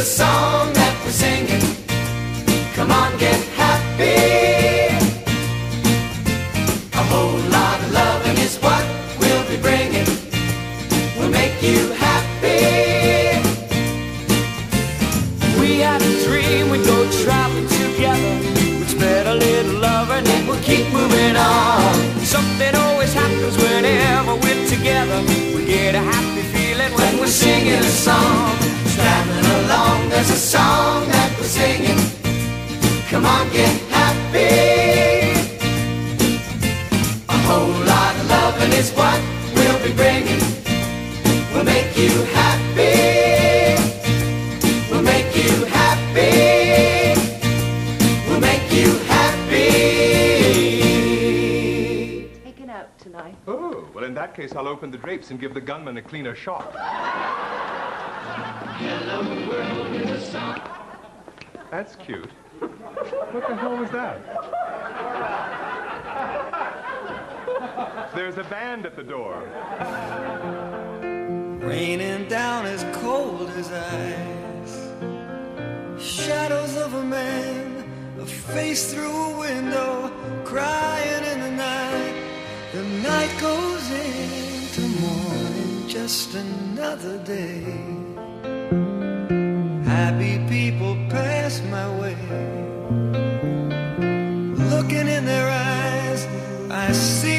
song that we're singing. Come on, get happy. A whole lot of loving is what we'll be bringing. We'll make you happy. We had a dream we'd go traveling together. We'd spread a little love and then we'll keep moving on. Something always happens whenever we're together. We get a happy feeling when we're singing a song. Traveling along, there's a song that we're singing. Come on, get happy. A whole lot of loving is what we'll be bringing. We'll make you happy. We'll make you happy. We'll make you happy. Taken out tonight. Oh, well, in that case, I'll open the drapes and give the gunman a cleaner shot. Hello, world is a song. That's cute. What the hell was that? There's a band at the door. Raining down as cold as ice. Shadows of a man, a face through a window, crying in the night. The night goes into morning, just another day. Happy people pass my way. Looking in their eyes, I see